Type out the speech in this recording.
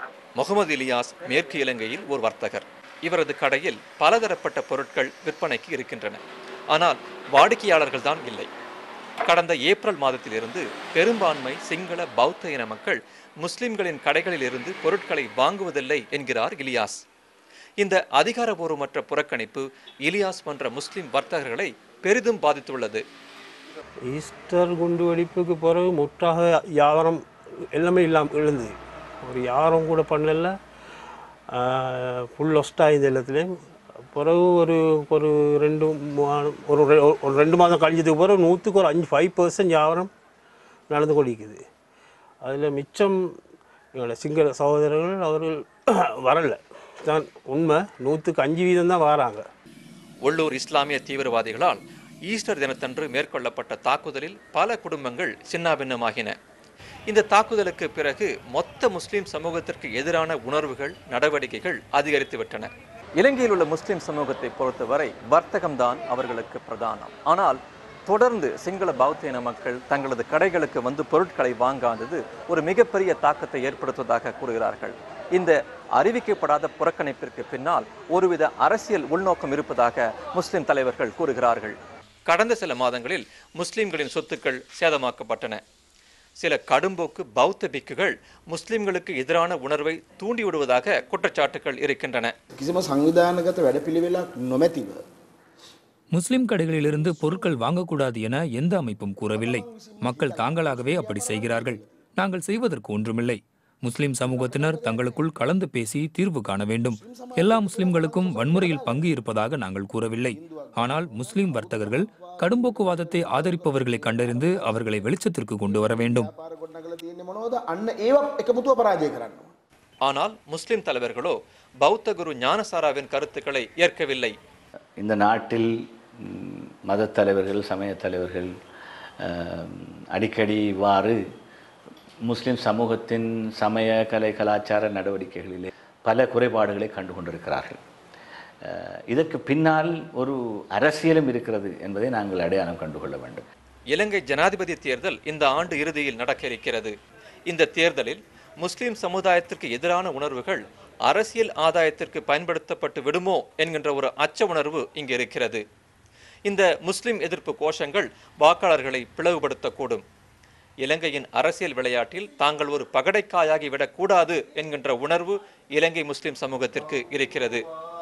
முகமது இலியாஸ் மேற்கு இலங்கையில் ஒரு வர்த்தகர். இவரது கடையில் பலதரப்பட்ட பொருட்கள் விற்பனைக்கு இருக்கின்றன. ஆனால் வாடிக்கையாளர்கள் தான் இல்லை. கடந்த ஏப்ரல் மாதத்திலிருந்து பெரும்பான்மை சிங்கள பௌத்த இன மக்கள் முஸ்லிம்களின் கடைகளில் இருந்து பொருட்களை வாங்குவதில்லை என்கிறார் இலியாஸ். இந்த அதிகாரபூர்வமற்ற புறக்கணிப்பு இலியாஸ் போன்ற முஸ்லிம் வர்த்தகர்களை பெரிதும் பாதித்துள்ளது. ஈஸ்டர் குண்டு வெடிப்புக்கு பிறகு முற்றாக வியாபாரம் எல்லாமே இல்லாமல் எழுந்தது. ஒரு வியாபாரம் கூட பண்ணல, ஃபுல் லொஸ்டாக எல்லாத்துலேயும். பிறகு ஒரு ஒரு ரெண்டு மாதம் கழிஞ்சதுக்கு பிறகு 100க்கு ஒரு 5% வியாபாரம் நடந்து கொண்டிருக்குது. அதில் மிச்சம் எங்களோட சிங்கள சகோதரர்கள் அவர்கள் வரலை தான் உண்மை. 100க்கு 5% தான் வராங்க. உள்ளூர் இஸ்லாமிய தீவிரவாதிகளால் ஈஸ்டர் தினத்தன்று மேற்கொள்ளப்பட்ட தாக்குதலில் பல குடும்பங்கள் சின்னாபின்னமாகின. இந்த தாக்குதலுக்கு பிறகு மொத்த முஸ்லிம் சமூகத்திற்கு எதிரான உணர்வுகள், நடவடிக்கைகள் அதிகரித்துவிட்டன. இலங்கையில் உள்ள முஸ்லிம் சமூகத்தை பொறுத்தவரை வர்த்தகம்தான் அவர்களுக்கு பிரதானம். ஆனால் தொடர்ந்து சிங்கள பௌத்த இன மக்கள் தங்களது கடைகளுக்கு வந்து பொருட்களை வாங்காதது ஒரு மிகப்பெரிய தாக்கத்தை ஏற்படுத்துவதாக கூறுகிறார்கள். இந்த அறிவிக்கப்படாத புறக்கணிப்பிற்கு பின்னால் ஒருவித அரசியல் உள்நோக்கம் இருப்பதாக முஸ்லிம் தலைவர்கள் கூறுகிறார்கள். கடந்த சில மாதங்களில் முஸ்லிம்களின் சொத்துக்கள் சேதமாக்கப்பட்டன. சில கடும்போக்கு பௌத்த பிக்குகள் முஸ்லிம்களுக்கு எதிரான உணர்வை தூண்டிவிடுவதாக குற்றச்சாட்டுகள் இருக்கின்றன. முஸ்லிம் கடைகளிலிருந்து பொருட்கள் வாங்கக்கூடாது என எந்த அமைப்பும் கூறவில்லை. மக்கள் தாங்களாகவே அப்படி செய்கிறார்கள். நாங்கள் செய்வதற்கு ஒன்றுமில்லை. முஸ்லிம் சமூகத்தினர் தங்களுக்குள் கலந்து பேசி தீர்வு காண வேண்டும். எல்லா முஸ்லிம்களுக்கும் வன்முறையில் பங்கு இருப்பதாக நாங்கள் கூறவில்லை. ஆனால் முஸ்லிம் வர்த்தகர்கள் கடும்போக்குவாதத்தை ஆதரிப்பவர்களை கண்டறிந்து அவர்களை வெளிச்சத்திற்கு கொண்டு வர வேண்டும். ஆனால் முஸ்லிம் தலைவர்களோ பௌத்த குரு ஞானசாராவின் கருத்துக்களை ஏற்கவில்லை. இந்த நாட்டில் மத தலைவர்கள், சமய தலைவர்கள் அடிக்கடி இவ்வாறு முஸ்லிம் சமூகத்தின் சமய, கலை, கலாச்சார நடவடிக்கைகளிலே பல குறைபாடுகளை கண்டு கொண்டிருக்கிறார்கள். இதற்கு பின்னால் ஒரு அரசியலும் இருக்கிறது என்பதை நாங்கள் அடையாளம் கண்டுகொள்ள வேண்டும். இலங்கை ஜனாதிபதி தேர்தல் இந்த ஆண்டு இறுதியில் நடக்க இருக்கிறது. இந்த தேர்தலில் முஸ்லிம் சமுதாயத்திற்கு எதிரான உணர்வுகள் அரசியல் ஆதாயத்திற்கு பயன்படுத்தப்பட்டு விடுமோ என்கின்ற ஒரு அச்ச உணர்வு இங்கு இருக்கிறது. இந்த முஸ்லிம் எதிர்ப்பு கோஷங்கள் வாக்காளர்களை பிளவுபடுத்தக்கூடும். இலங்கையின் அரசியல் விளையாட்டில் தாங்கள் ஒரு பகடைக்காயாகி விடக்கூடாது என்கின்ற உணர்வு இலங்கை முஸ்லிம் சமூகத்திற்கு இருக்கிறது.